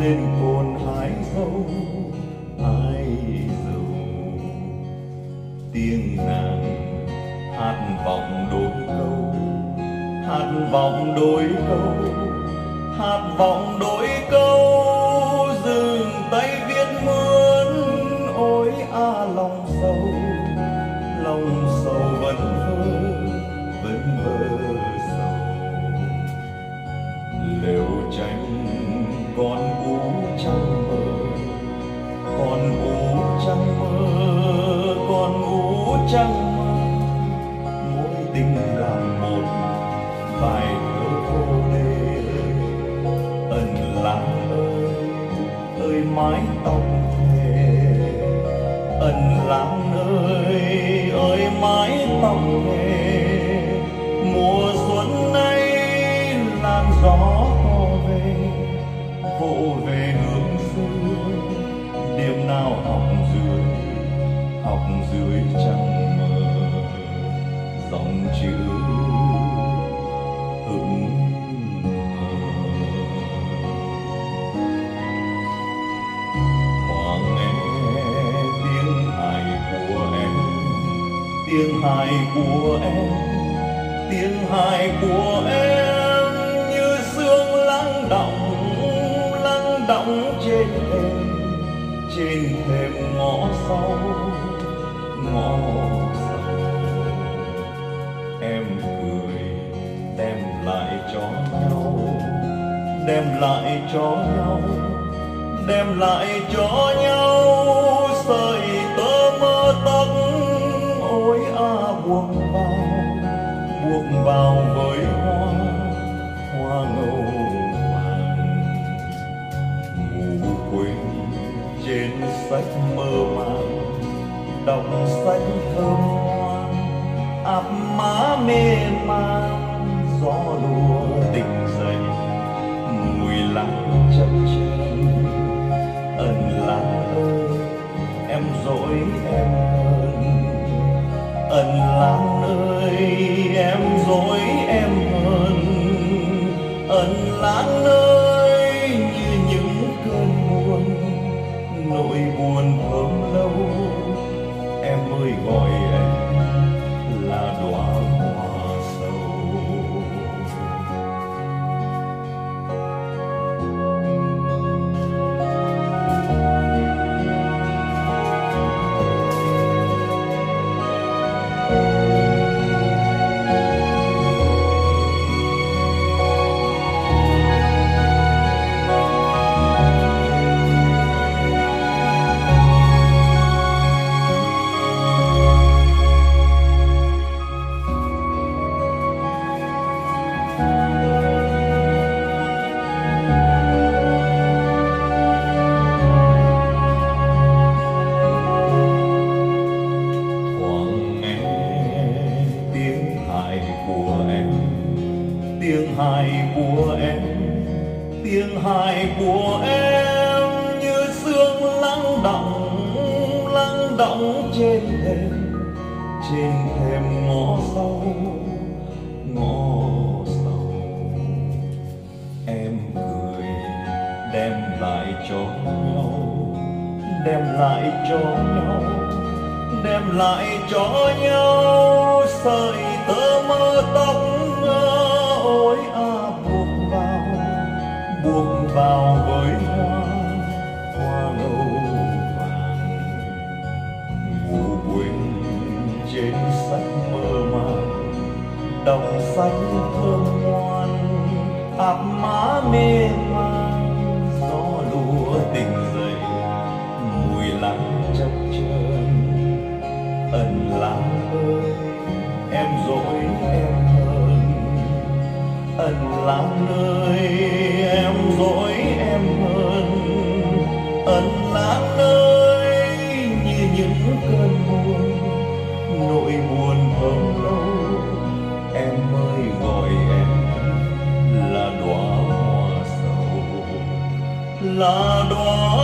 lên cồn hái dâu, hái dâu. Tiếng nàng hát vọng đôi câu, hát vọng đôi câu, hát vọng đôi câu. Dừng tay viết mướn ôi lòng sâu, lòng sầu vẫn vơ sầu. Lều tranh con ú trăng mơ, con ú trăng mơ, con ú trăng mơ. Mối tình làm một bài thơ khô lê. Ẩn lãng ơi mái tóc thề, ẩn lãng ơi mái tóc thề. Mùa xuân nay làn gió co về, vỗ về hướng xưa. Đêm nào học dưới trăng mơ. Dòng chữ hững hờ. Thoáng nghe tiếng hài của em, tiếng hài của em, tiếng hài của em. Như sương lắng đọng trên thềm ngõ sau, ngõ sau. Em cười đem lại cho nhau, đem lại cho nhau, đem lại cho nhau. Sợi tơ mơ tóc ôi buộc vào với hoa ngâu vàng. Ngủ quên trên sách mơ màng, đọc sách thơm ngoan, áp má mê man. Gió lùa tỉnh dậy mùi lắng chập chờn. Ẩn lãng ơi em dỗi em hơn, ẩn lãng ơi em dỗi em hơn. Ẩn lãng ơi như những cơn buồn, nỗi buồn thơm lâu. Em ơi gọi em là đóa hoa sầu. Tiếng hài của em, tiếng hài của em. Như sương lắng đọng trên thềm ngõ sau, ngõ sau. Em cười đem lại cho nhau, đem lại cho nhau, đem lại cho nhau. Sợi tơ mơ tóc ôi buộc vào với hoa ngâu vàng. Ngủ quên trên sách mơ màng, đọc sách thơm ngoan, áp má mê man. Gió lùa tỉnh dậy mùi lắng chập chờn. Ẩn lãng ơi em dỗi em hơn, ẩn lãng ơi em dỗi em hơn. Ẩn lãng ơi như những cơn buồn, nỗi buồn thơm lâu. Em ơi gọi em là đóa hoa sầu, là đóa